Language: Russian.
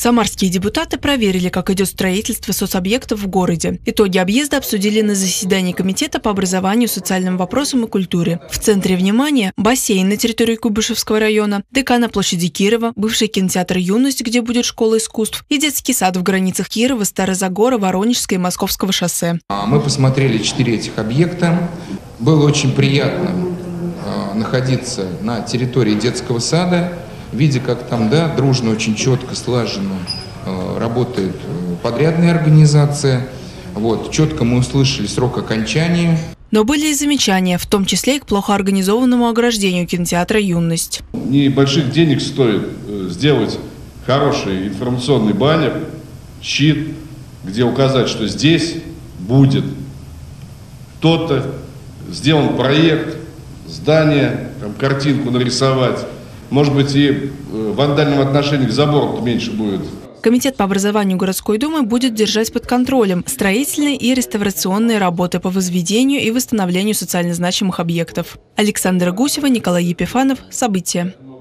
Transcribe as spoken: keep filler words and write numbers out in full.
Самарские депутаты проверили, как идет строительство соцобъектов в городе. Итоги объезда обсудили на заседании Комитета по образованию, социальным вопросам и культуре. В центре внимания – бассейн на территории Куйбышевского района, ДК на площади Кирова, бывший кинотеатр «Юность», где будет школа искусств, и детский сад в границах Кирова, Старозагора, Воронежского и Московского шоссе. Мы посмотрели четыре этих объекта. Было очень приятно находиться на территории детского сада, видя, как там, да, дружно, очень четко, слаженно э, работает подрядная организация. Вот, четко мы услышали срок окончания. Но были и замечания, в том числе и к плохо организованному ограждению кинотеатра «Юность». Небольших денег стоит сделать хороший информационный баннер, щит, где указать, что здесь будет то-то, сделан проект, здание, там, картинку нарисовать. Может быть, и в вандальном отношении к забору меньше будет. Комитет по образованию городской думы будет держать под контролем строительные и реставрационные работы по возведению и восстановлению социально значимых объектов. Александра Гусева, Николай Епифанов. События.